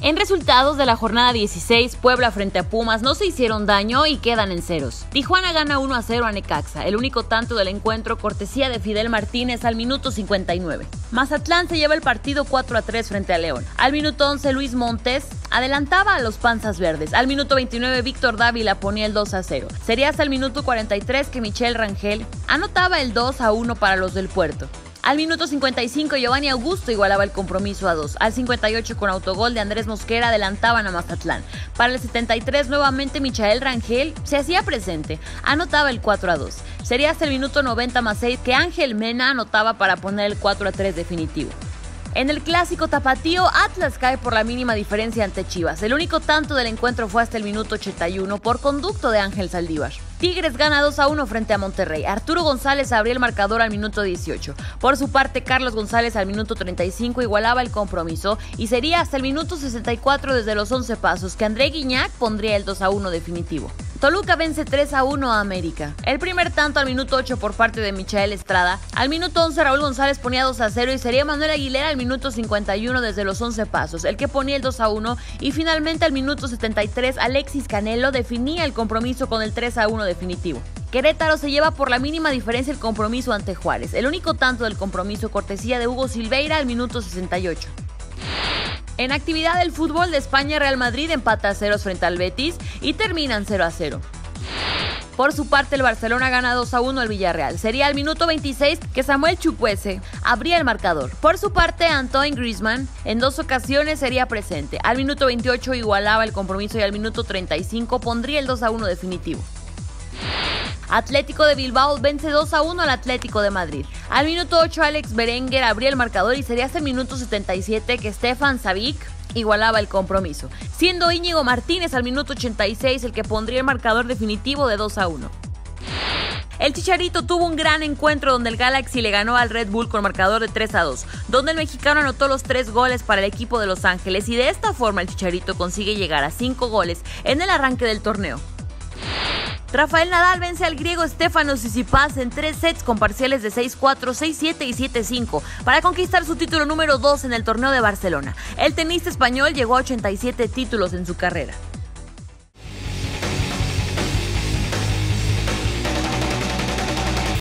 En resultados de la jornada 16, Puebla frente a Pumas no se hicieron daño y quedan en ceros. Tijuana gana 1-0 a Necaxa, el único tanto del encuentro cortesía de Fidel Martínez al minuto 59. Mazatlán se lleva el partido 4-3 frente a León. Al minuto 11, Luis Montes adelantaba a los Panzas Verdes. Al minuto 29, Víctor Dávila ponía el 2-0. Sería hasta el minuto 43 que Michel Rangel anotaba el 2-1 para los del Puerto. Al minuto 55, Giovanni Augusto igualaba el compromiso a 2. Al 58, con autogol de Andrés Mosquera, adelantaban a Mazatlán. Para el 73, nuevamente Michael Rangel se hacía presente, anotaba el 4-2. Sería hasta el minuto 90+6 que Ángel Mena anotaba para poner el 4-3 definitivo. En el clásico tapatío, Atlas cae por la mínima diferencia ante Chivas. El único tanto del encuentro fue hasta el minuto 81 por conducto de Ángel Saldívar. Tigres gana 2-1 frente a Monterrey. Arturo González abría el marcador al minuto 18. Por su parte, Carlos González al minuto 35 igualaba el compromiso y sería hasta el minuto 64 desde los 11 pasos que André Guignac pondría el 2-1 definitivo. Toluca vence 3-1 a América. El primer tanto al minuto 8 por parte de Michael Estrada. Al minuto 11 Raúl González ponía 2-0 y sería Manuel Aguilera al minuto 51 desde los 11 pasos, el que ponía el 2-1 y finalmente al minuto 73 Alexis Canelo definía el compromiso con el 3-1 definitivo. Querétaro se lleva por la mínima diferencia el compromiso ante Juárez. El único tanto del compromiso cortesía de Hugo Silveira al minuto 68. En actividad del fútbol de España, Real Madrid empata a ceros frente al Betis y terminan 0-0. Por su parte, el Barcelona gana 2-1 al Villarreal. Sería al minuto 26 que Samuel Chukwueze abría el marcador. Por su parte, Antoine Griezmann en 2 ocasiones sería presente. Al minuto 28 igualaba el compromiso y al minuto 35 pondría el 2-1 definitivo. Atlético de Bilbao vence 2-1 al Atlético de Madrid. Al minuto 8, Alex Berenguer abría el marcador y sería hasta el minuto 77 que Stefan Savic igualaba el compromiso, siendo Íñigo Martínez al minuto 86 el que pondría el marcador definitivo de 2-1. El Chicharito tuvo un gran encuentro donde el Galaxy le ganó al Red Bull con marcador de 3-2, donde el mexicano anotó los 3 goles para el equipo de Los Ángeles y de esta forma el Chicharito consigue llegar a 5 goles en el arranque del torneo. Rafael Nadal vence al griego Stefanos Tsitsipas en 3 sets con parciales de 6-4, 6-7 y 7-5 para conquistar su título número 2 en el torneo de Barcelona. El tenista español llegó a 87 títulos en su carrera.